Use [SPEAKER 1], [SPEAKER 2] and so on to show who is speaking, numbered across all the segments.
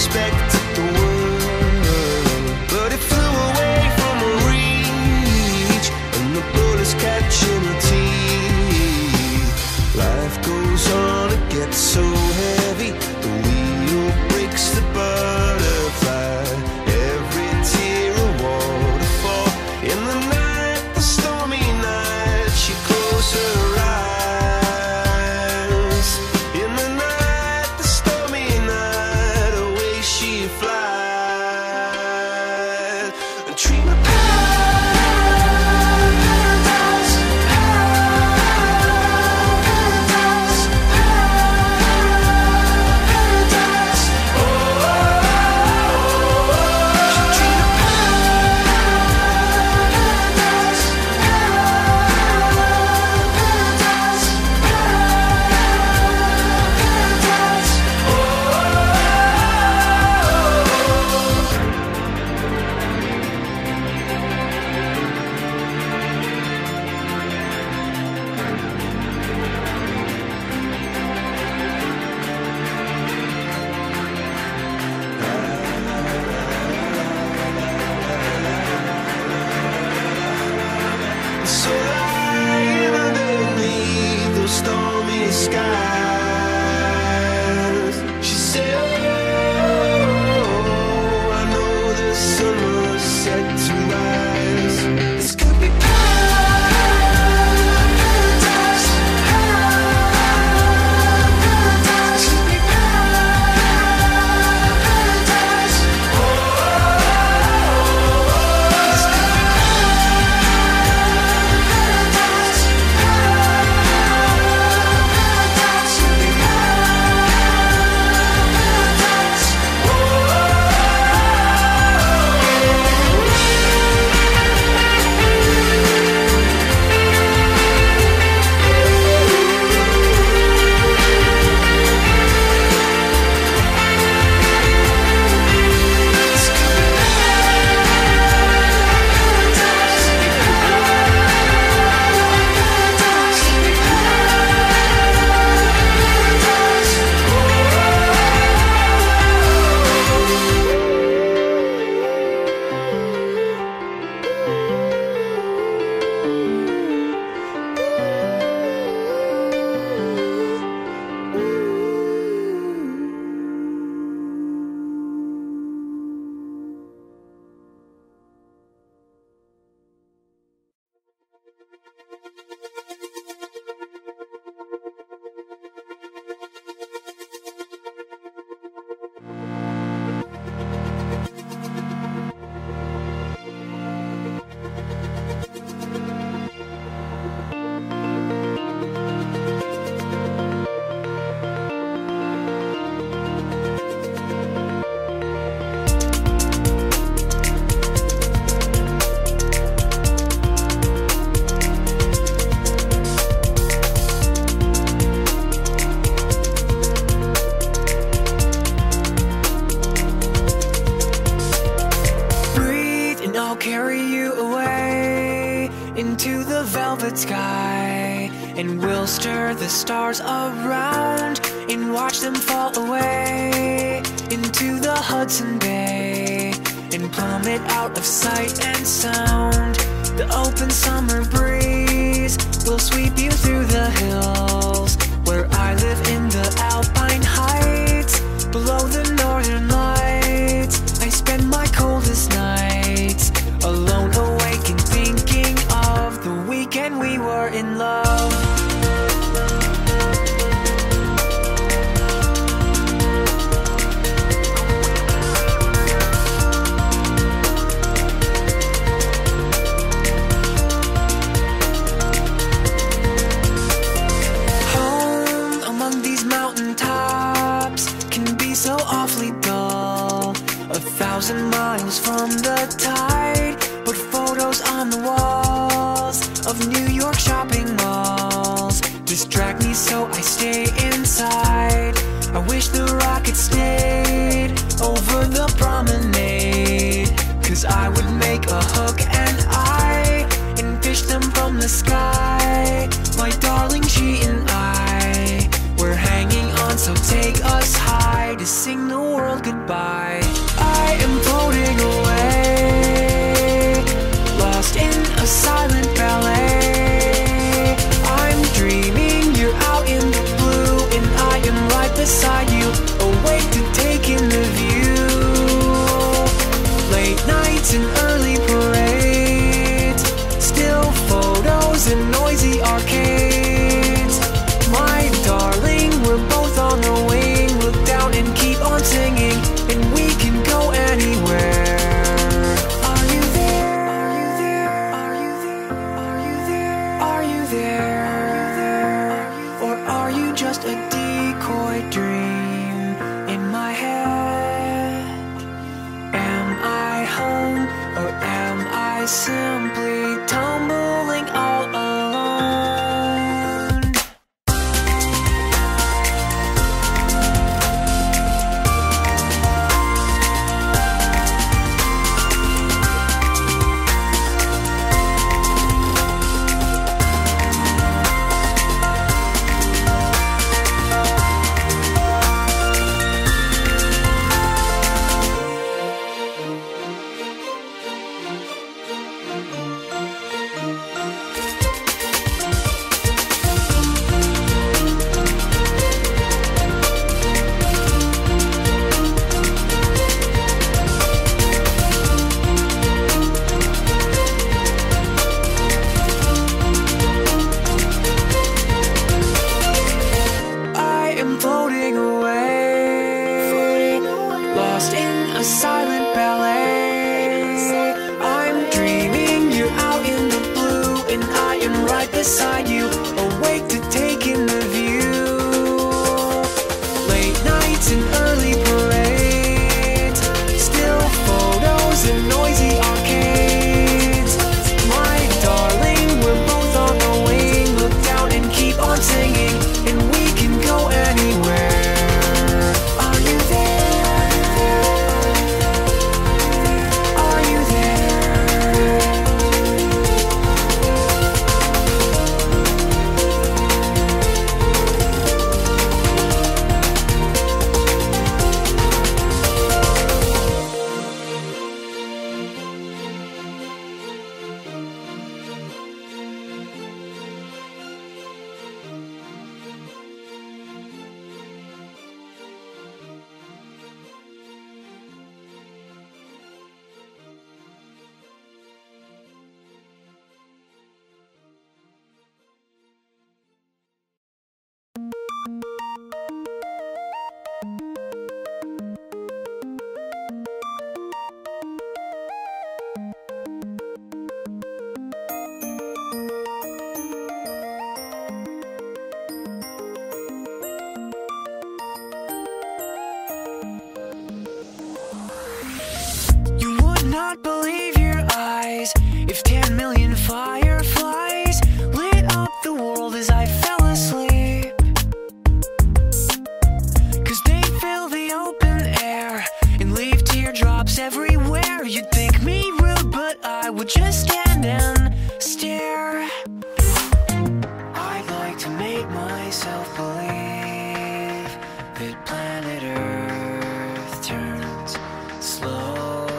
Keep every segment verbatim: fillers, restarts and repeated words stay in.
[SPEAKER 1] expected the world, but it flew away from her reach, and the bullets catching her teeth. Life goes on, it gets so heavy, the wheel breaks the butterfly. Every tear a waterfall. In the night, the stormy night, she closed her eyes. In the night, the stormy night, away she flies. A dream of paradise, paradise, paradise. Oh, oh, oh, oh. She dreamed of paradise, so lying underneath those stormy skies, she said, oh, I know the sun was set to rise. This could be paradise, paradise, could be paradise. Oh, this could be carry you away into the velvet sky, and we'll stir the stars around and watch them fall away into the Hudson Bay and plummet out of sight and sound. The open summer breeze will sweep you through the hills where I live in the Alpine Heights, below the northern lights. I spend my coldest nights alone, awake and thinking of the weekend we were in love. Home among these mountaintops can be so awfully dull, a thousand miles from the tide, but photos on the walls of New York shopping malls distract me, so I stay inside. I wish the rocket stayed over the promenade, 'cause I would make a hook and eye and fish them from the sky. My darling, she and I, we're hanging on, so take us high to sing the world goodbye. I am floating away, lost in a silent ballet. I'm dreaming you're out in the blue, and I am right beside you, awake to take in the view. Late nights and early parades, still photos and noisy arcades. My darling, we're both on the wing. Look down and keep on singing, and we can go anywhere. Are you there? Are you there? Are you there? Are you there? Are you there? Or are you just a decoy dream in my head? Am I home, or am I simply tumbling all alone? Floating away, lost in a silent ballet. I'm dreaming you're out in the blue, and I am right beside you, awake to take in the view. Late nights and early parades, still photos and noisy arcades. My darling, we're both on the wing. Look down and keep on singing, and we can go anywhere. Are you there? Are you there? Not believe your eyes if ten million fireflies lit up the world as I fell asleep. Cause they fill the open air and leave teardrops everywhere. You'd think me rude, but I would just stand and stare. I'd like to make myself believe that planet Earth turns slow.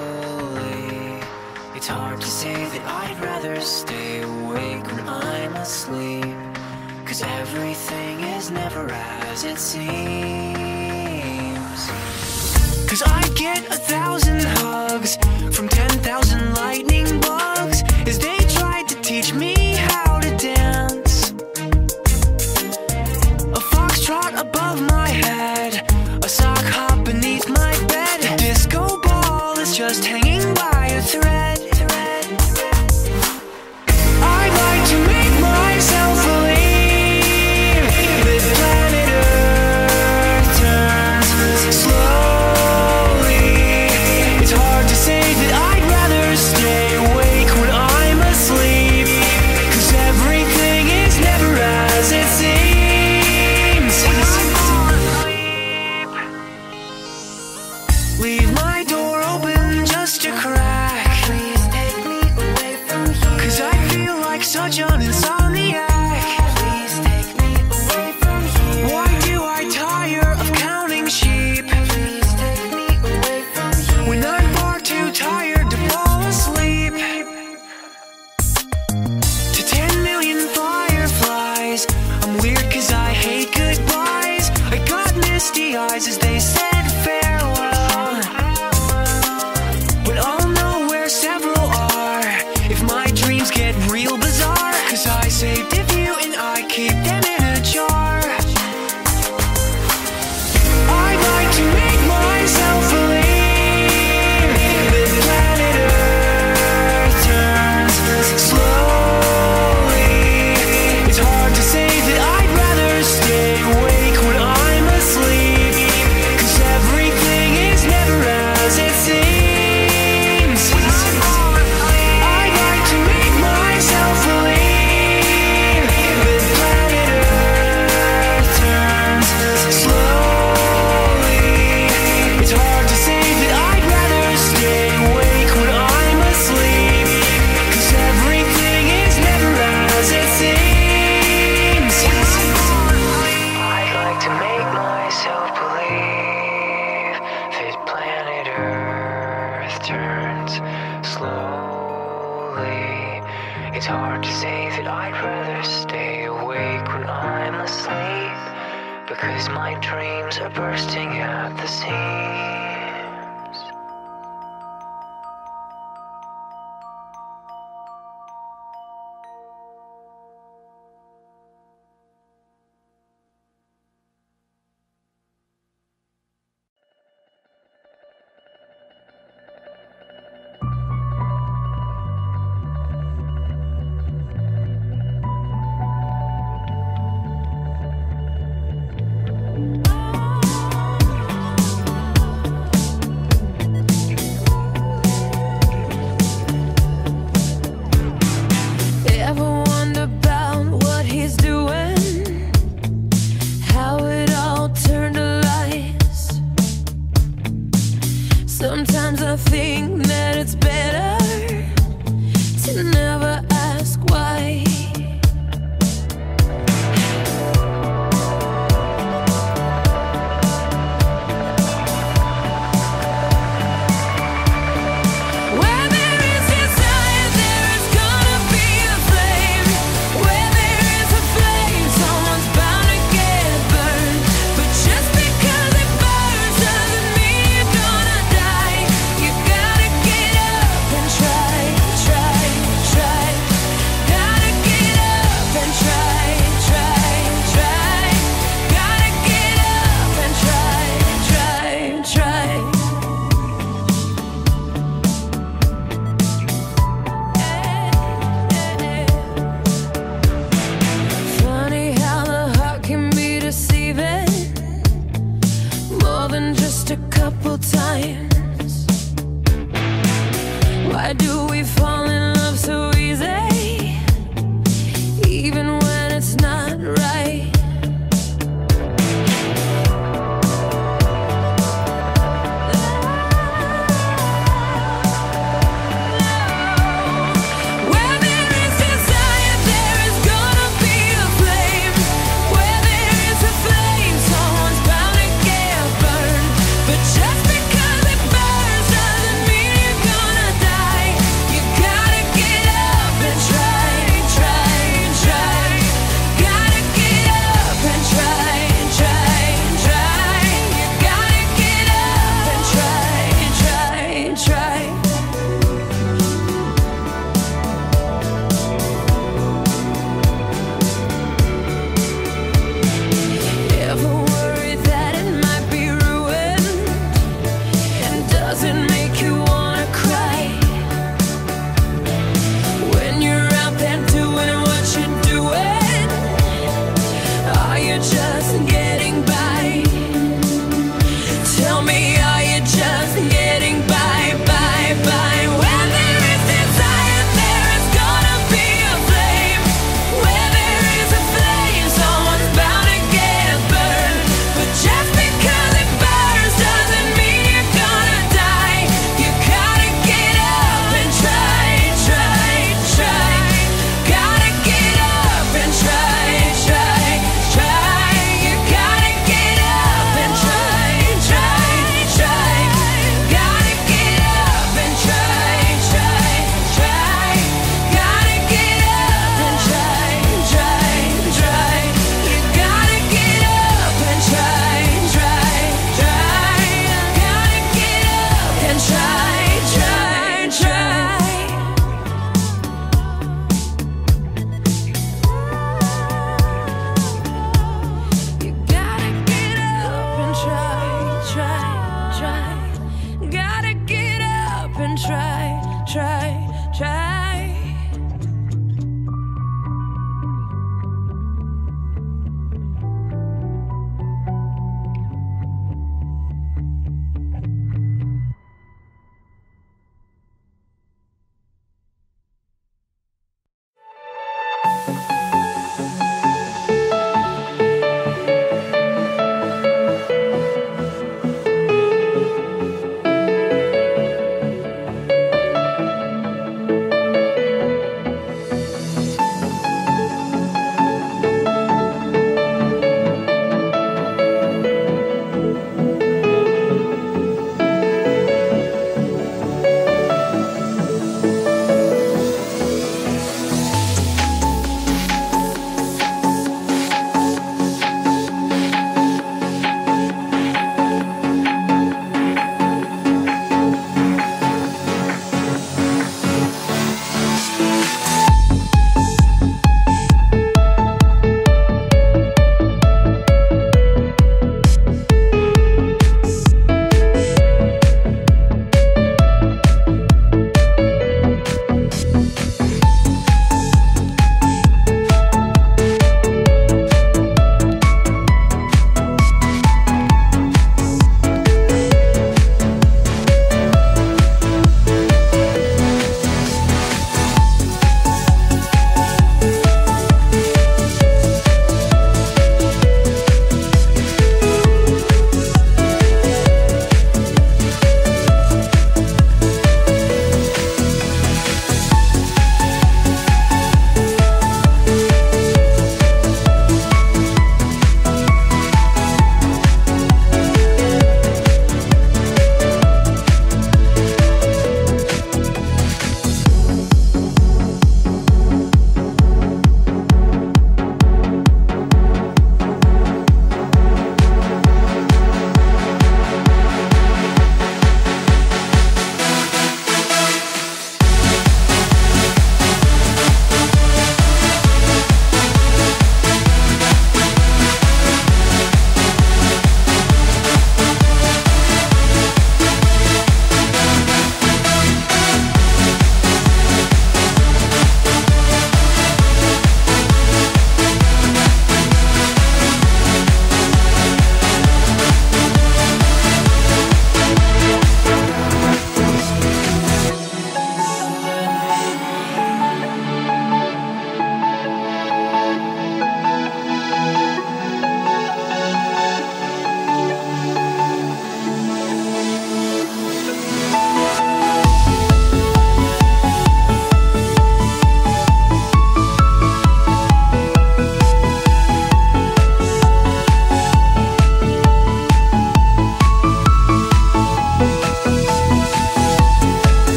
[SPEAKER 1] It's hard to say that I'd rather stay awake when I'm asleep, cause everything is never as it seems. Cause I get a thousand hugs from ten thousand lightning bugs as they tried to teach me how to dance. A foxtrot above my head, a sock hop beneath my bed. A disco ball is just hanging by a thread. Myself believe that planet Earth turns slowly. It's hard to say that I'd rather stay awake when I'm asleep, cause everything is never as it seems. Leave my door open just a crack. Please take me away from here, cause I feel like such an insomniac. Why do I tire of counting sheep? Please take me It's hard to say that I'd rather stay awake when I'm asleep, because my dreams are bursting at the seams.
[SPEAKER 2] Sometimes I think that it's better to never ask why. Where there is desire, there is gonna be a flame. Where there is a flame, someone's bound to get burned. But just because it burns doesn't mean you're gonna die. You gotta get up and try, try, try. Gotta get up and try, try, try. Gotta get up and try, try, try. Funny how the heart can be deceiving more than just a couple times. Why do we fall in love so easy, even when it's not right? Where there is desire, there is gonna be a flame. Where there is a flame, someone's bound to get burned. But just because it burns doesn't mean you're gonna die. You gotta get up and try, try, try. Gotta get up and try, try, try. You gotta get up and try, try, try. Ever worry that it might be ruined? And does it make you wanna cry? When you're out there doing what you're doing, are you just getting by? Tell me, are you just getting by, by, by? Where there is desire, there is gonna be a flame. Where there is a flame, someone's bound to get burned. But just because it burns doesn't mean you're gonna die. You gotta get up and try, try, try. Gotta get up and try, try, try. You gotta get up and try, try, try. Gotta get up and try, try, try. Gotta get up and try, try, try. You gotta get up and try, try, try. Gotta get up and try, try, try. You gotta get up and try, try, try. Gotta get up and try, try, try.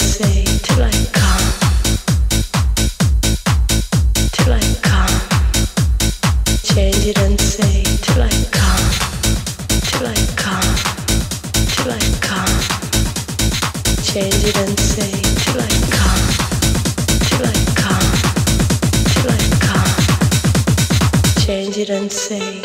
[SPEAKER 3] say till I come, till I come. Change it and say till I come, till I come, till I come. Change it and say till I come, till I come, till I come. Change it and say.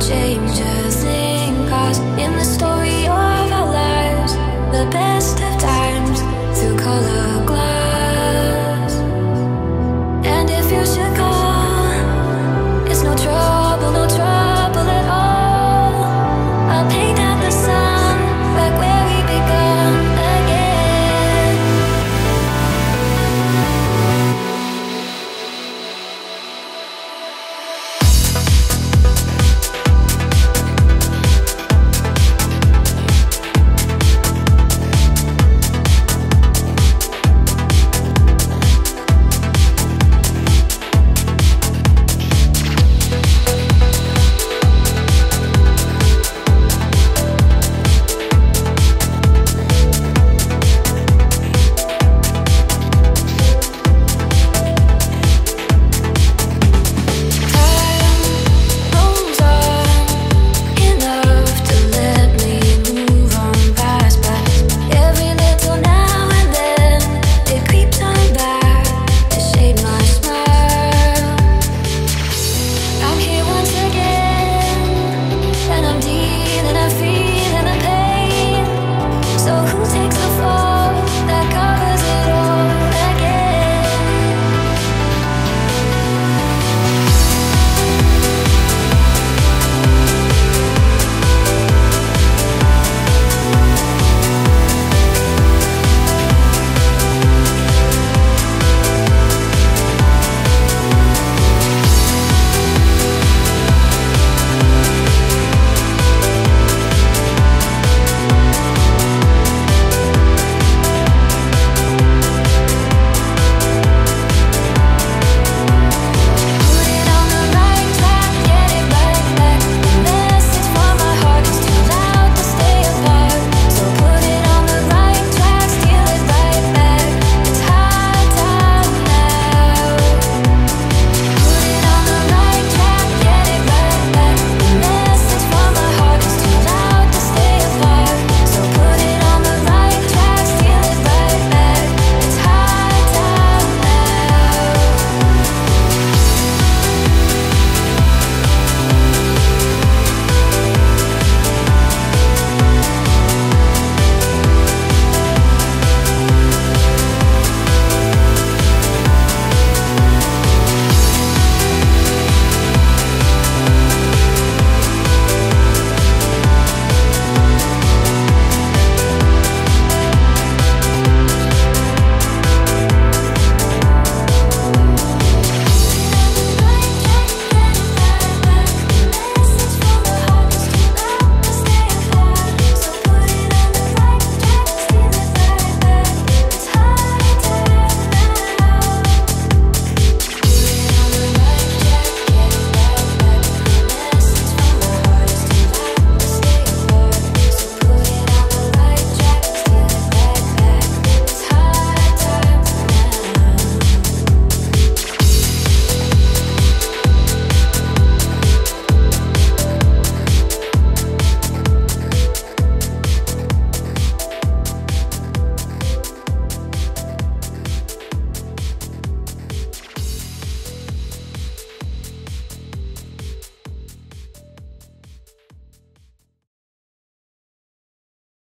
[SPEAKER 2] changes in cause in the story of our lives, the best